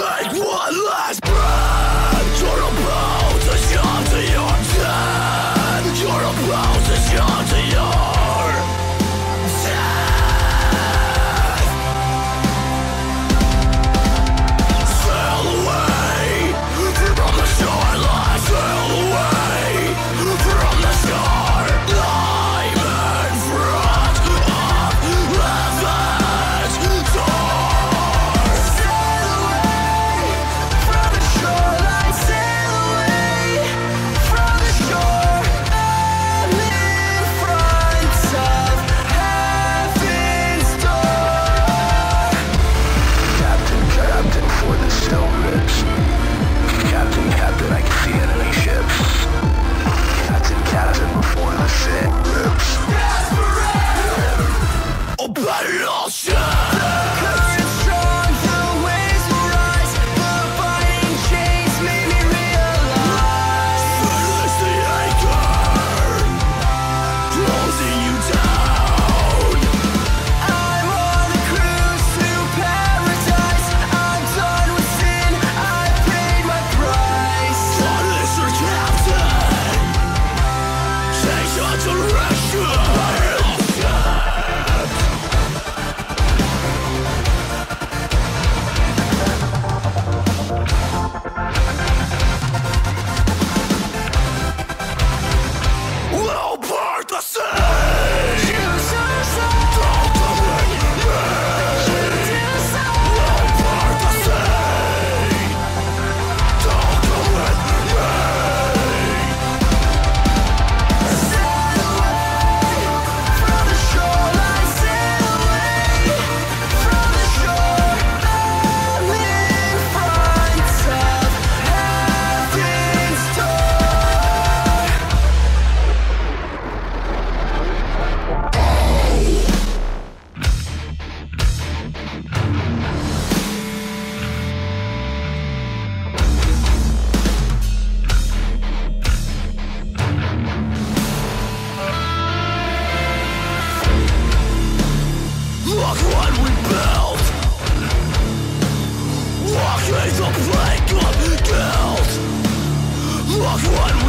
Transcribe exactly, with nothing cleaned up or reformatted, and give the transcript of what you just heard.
Take one last breath. You're about to shut to your death. You're about to shut to your death. Sail away from the shoreline. Sail away from the shore. I'm in front of heaven's door. Sail away from the shoreline. Sail away from the shore. I'm in front of heaven's door. Captain, Captain, for the still rips. Captain, Captain, I can see enemy ships. Captain, Captain, before the sick rips. Desperate! Oh, battleship! The current's strong, the waves will rise. The biting chains made me realize. Release the anchor, closing you down. I'm on a cruise to paradise. I'm done with sin, I paid my price. Release your captain, change your direction. We'll part the sea. Don't come in me. We'll part the sea. Don't come in me. Sail away from the shoreline. Sail away from the shore. I'm in front of heaven's door. Look what we built. Walking the plank of guilt. Look what